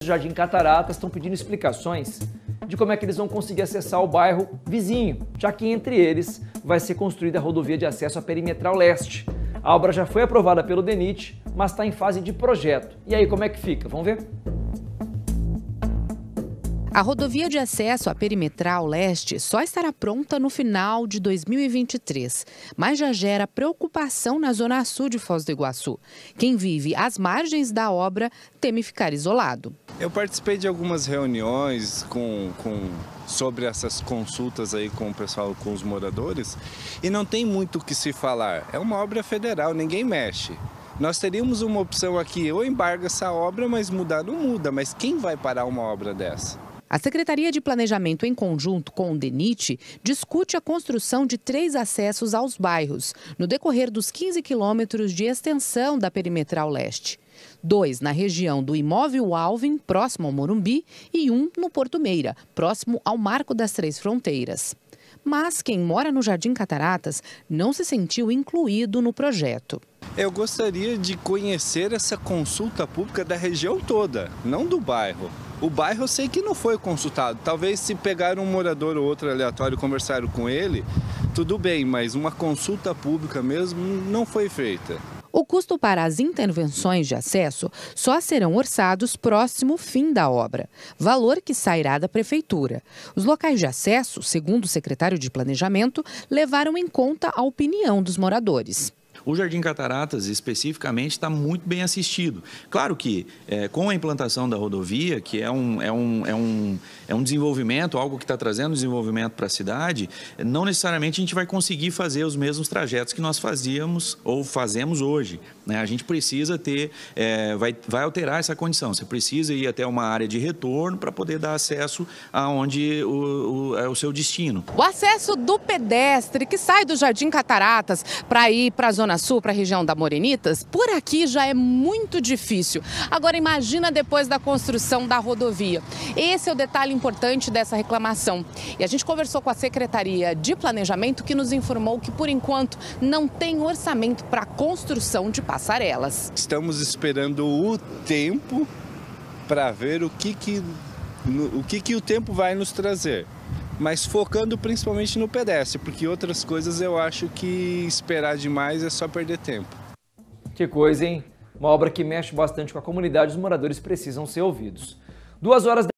Jardim Cataratas estão pedindo explicações de como é que eles vão conseguir acessar o bairro vizinho, já que entre eles vai ser construída a rodovia de acesso à Perimetral Leste. A obra já foi aprovada pelo DENIT, mas está em fase de projeto. E aí, como é que fica? Vamos ver? A rodovia de acesso à Perimetral Leste só estará pronta no final de 2023, mas já gera preocupação na zona sul de Foz do Iguaçu. Quem vive às margens da obra teme ficar isolado. Eu participei de algumas reuniões sobre essas consultas aí com o pessoal, com os moradores, e não tem muito o que se falar. É uma obra federal, ninguém mexe. Nós teríamos uma opção aqui, ou embarga essa obra, mas mudar não muda. Mas quem vai parar uma obra dessa? A Secretaria de Planejamento, em conjunto com o DENIT, discute a construção de 3 acessos aos bairros, no decorrer dos 15 quilômetros de extensão da Perimetral Leste. 2 na região do Imóvel Alvin, próximo ao Morumbi, e 1 no Porto Meira, próximo ao Marco das Três Fronteiras. Mas quem mora no Jardim Cataratas não se sentiu incluído no projeto. Eu gostaria de conhecer essa consulta pública da região toda, não do bairro. O bairro eu sei que não foi consultado. Talvez se pegaram um morador ou outro aleatório e conversaram com ele, tudo bem, mas uma consulta pública mesmo não foi feita. O custo para as intervenções de acesso só serão orçados próximo fim da obra, valor que sairá da Prefeitura. Os locais de acesso, segundo o secretário de Planejamento, levaram em conta a opinião dos moradores. O Jardim Cataratas, especificamente, está muito bem assistido. Claro que, com a implantação da rodovia, que é um desenvolvimento, algo que está trazendo desenvolvimento para a cidade, não necessariamente a gente vai conseguir fazer os mesmos trajetos que nós fazíamos ou fazemos hoje, né? A gente precisa ter, vai alterar essa condição. Você precisa ir até uma área de retorno para poder dar acesso aonde é o seu destino. O acesso do pedestre que sai do Jardim Cataratas para ir para a Zona Sul, para a região da Morenitas, por aqui já é muito difícil. Agora imagina depois da construção da rodovia. Esse é o detalhe importante dessa reclamação. E a gente conversou com a Secretaria de Planejamento, que nos informou que, por enquanto, não tem orçamento para a construção de passarelas. Estamos esperando o tempo para ver o que o tempo vai nos trazer. Mas focando principalmente no pedestre, porque outras coisas eu acho que esperar demais é só perder tempo. Que coisa, hein? Uma obra que mexe bastante com a comunidade, os moradores precisam ser ouvidos. 2 horas